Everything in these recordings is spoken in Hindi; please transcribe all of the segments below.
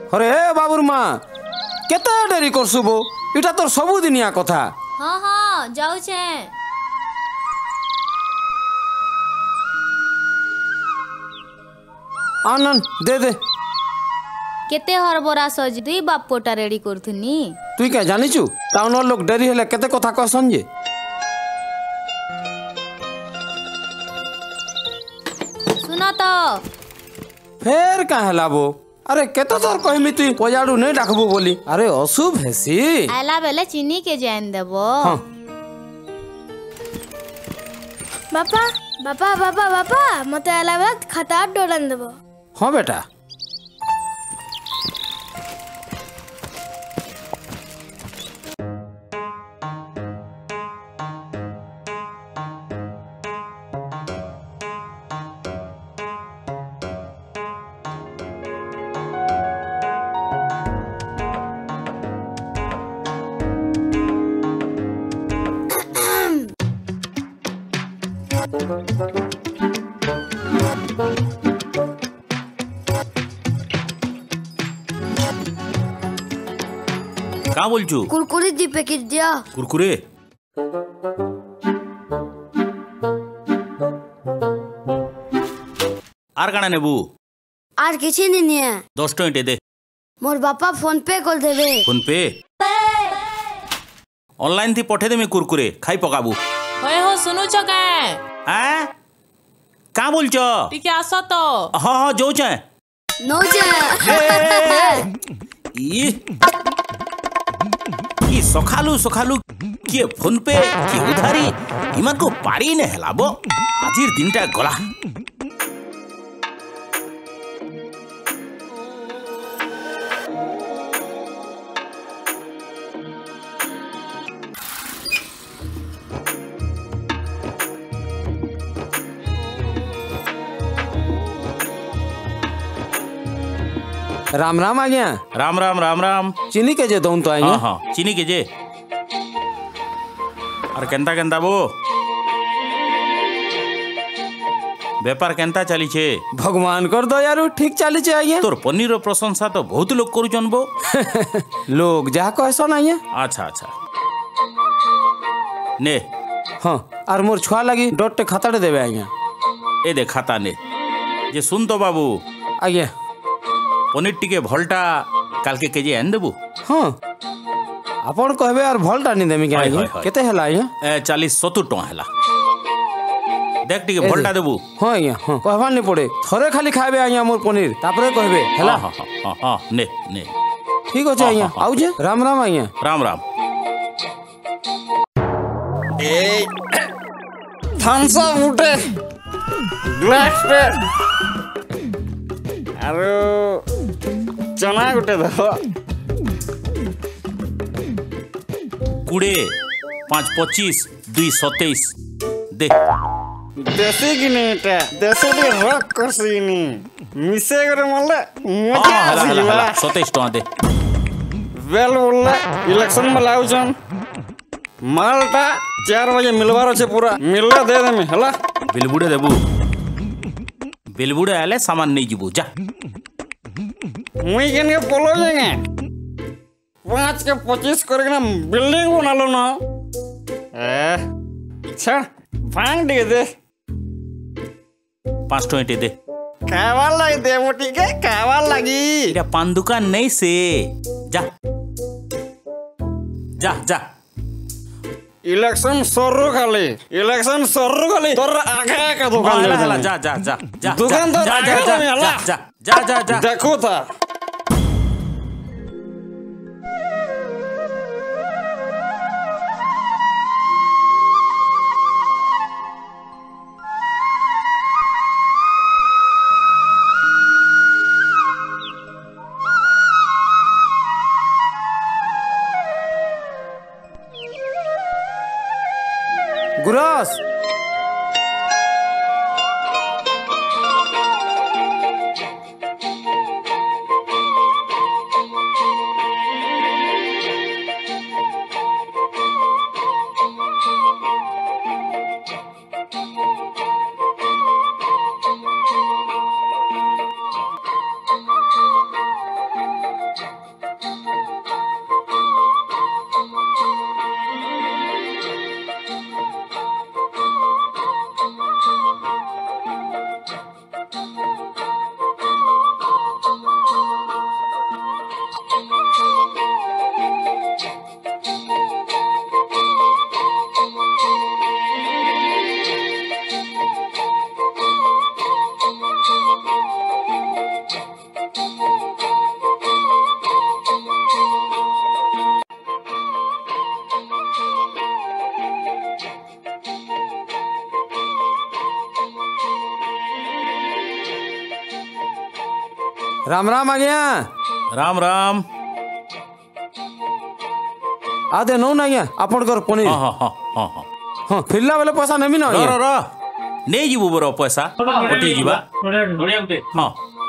अरे बाबुर माँ केते डेरी करसु बो इटा तोर सबु दिनिया कथा। हाँ हाँ जाऊ छे। आनंद दे दे। केते हरबरा सज दुई बाप पोटा रेडी करथुनी। तुई क्या जानिचु टाउन लोग डेरी हेले केते कथा कहसन जे। सुनो तो फेर का हला बो। अरे केते तोर कहमी तुई पजाड़ू नहीं डाकबो बोली। अरे अशुभ हेसी आला बेले चीनी के जान देबो। हाँ। बापा बापा बापा बापा मते आला बेले खाता डोलन देबो। हाँ बेटा। का बोलचु? कुरकुरे दी पैकेट दिया। कुरकुरे आर काना नेबू? आर किसी नहीं है। 10 टଙ୍କା दे। मोर बापा फोन पे कर देबे। फोन पे ऑनलाइन थी पठे दे में कुरकुरे खाई पकाबू। होय हो सुनु छ का? हैं का बोलछ? टिके आसो तो। हां हां जो छ। नो जे। ई सखालू सखालू किए फोन पे कि उधारी इमान को पारी ने हेलाबो। आजिर दिनटा गला। राम राम आ गया। राम राम राम राम। चीनी के जे दऊं तो आइए। हाँ हाँ चीनी के जे। और केंता केंता बो व्यापार केंता चली छे? भगवान कर दो यार ठीक चली छे आइए। तोर पनीर रो प्रशंसा तो बहुत लोग करूछन बो। लोग जहा कहसन आइए। अच्छा अच्छा ने। हाँ और मोर छुआ लगी डॉट खाता देवे आइए। ए दे खाता ने जे सुन तो बाबू आइए। पनीर टिके भलटा काल के केजी आन देबू। हाँ अपन कहबे यार भलटा नहीं देमी के आइए। केते हला आइए? 40-70 टଙ୍କା हला। देख टिके भलटा देबू। हाँ आइए। हाँ कहबा नहीं पड़े थोड़े खाली खाबे आइए मोर पनीर तापरे कहबे हला। हाँ हाँ हाँ हाँ ने ने ठीक होचे आइए। आउ जे राम राम आइए। राम राम। ए थम्स अप उठे ग्लास पे आरो चना गुटे दो। 20 5 25 2 27 दे। देसी की नहीं टा देसी के रॉक करसीनी मिसे करे मल्ले मजा हला हला हला आसी। 27 टଙ୍କା दे। वेल बोलले इलेक्शन में लाउछन मालटा 4 बजे मिलवार छे पूरा मिलले दे दे में हला। बिलबुड़े देबू। बिलबुड़े आले सामान नहीं जीबू जा। मुई केन के पोलो जेंगे 5 के 25 करके ना बिल्डिंग बना लो ना। अच्छा भांग दे 5 टଙ୍କା दे। खावा लगी दे मोटी के खावा लगी। इरा पान दुकान नहीं से जा जा जा। इलेक्शन सरु खाली तोर आगे का दुकान हला दे हला दे। जा जा जा जा। दुकान तो जा आगे जा में जा हला। जा जा जा जा। देखो था गुरस राम राम आज्ञा राम राम। आदे नौ आज्ञा आपणकर पनीर हाँ हाँ हाँ हाँ हाँ हाँ फिरला बेले पैसा नेमी ना र आज्ञा र नहीं जीवु बरो पैसा गोटे जीवा हाँ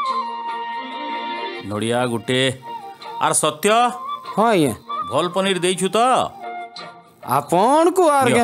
नड़िया गुटे आर सत्य हाँ आज्ञा भल पनीर देइछु तो आपण को आर नियो। के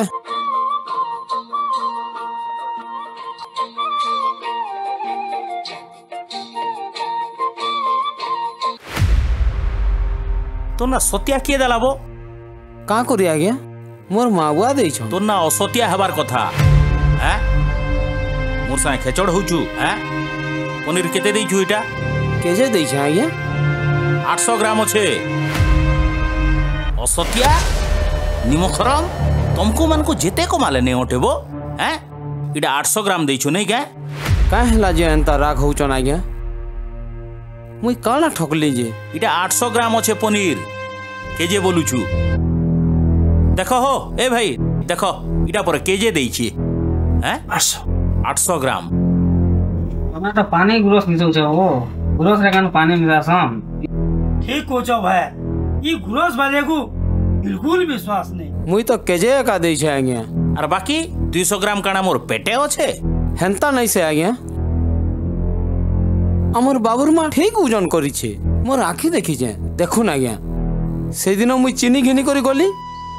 तो ना सत्या किए देला बो का करी आज्ञा मोर माँ बुआ देइछ तो ना असत्या हेबार कथा हैं मोर साथे खेचड़ होचु हैं पनीर केते देइछु इटा केजे देइछ आज्ञा 800 ग्राम छे असत्या निमखरम तुमको मन को जेते को माले नहीं उठेबो हैं इटा 800 ग्राम देइछु नहीं क्या का हला जे एंता राग होचन आज्ञा मुई काला ठकली जे इटा 800 ग्राम अच्छे पनीर केजे बोलुछु देखो हो ए भाई देखो इटा पर केजे देइछि हैं 800 ग्राम तमे तो पानी गुरस मिसौ छ हो गुरस रे कान पानी मिलासम ठीक कोच भाई ये गुरस वाले को बिल्कुल विश्वास नहीं। मुई तो केजे का देइछ आज्ञा और बाकी 200 ग्राम काना मोर पेटे अच्छे हेंता नहीं से आज्ञा हमर बाबुर माँ ठीक ओजन करी छे मोर आखि देखी छे देखुन आज्ञा से दिन मुई चीनी घिनी करी गली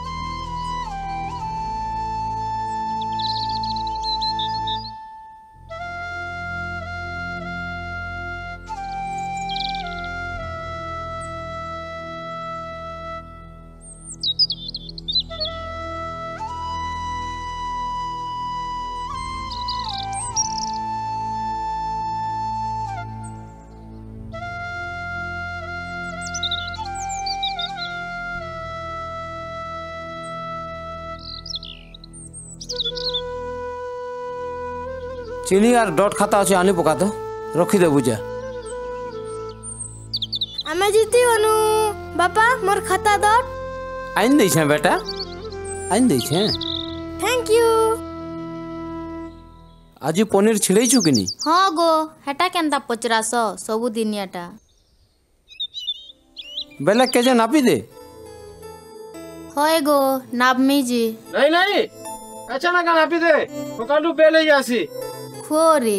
चीनी यार डॉट खाता अच्छे आनी पका तो रखी दे बुझा आमे जीती वनु बापा मोर खाता दट आइन दै छे बेटा आइन दै छे थैंक यू आज पनीर छिड़ै छु कि नी हाँ गो हेटा केनता पचरास सबु दिनियाटा बेला केजे नापी दे होय गो नाबमी जी नहीं नहीं अच्छा ना का नापी दे पकांडू बेले जासी खोरे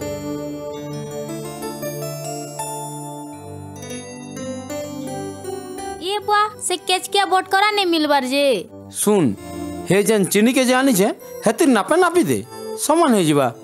ये बुआ से केचकिया बोट करा नहीं मिलबार जे सुन हे जन चीनी के जानी छे हेतिर नापे नापी दे समान हे जिबा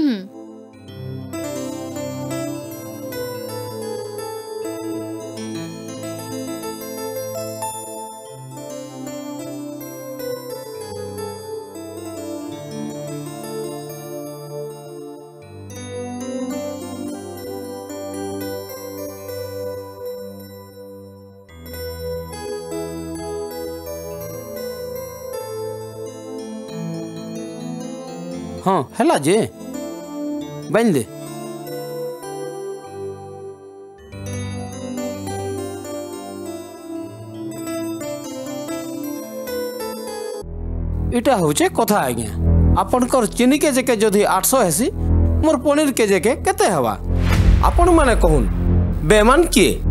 हाँ हेला जे बन दे इटा होचे कथा आज्ञा आपनकर चीनी के जेके जदि 800 हेसी मोर पनीर के जेके केते हवा आपण माने कहून बेमान किए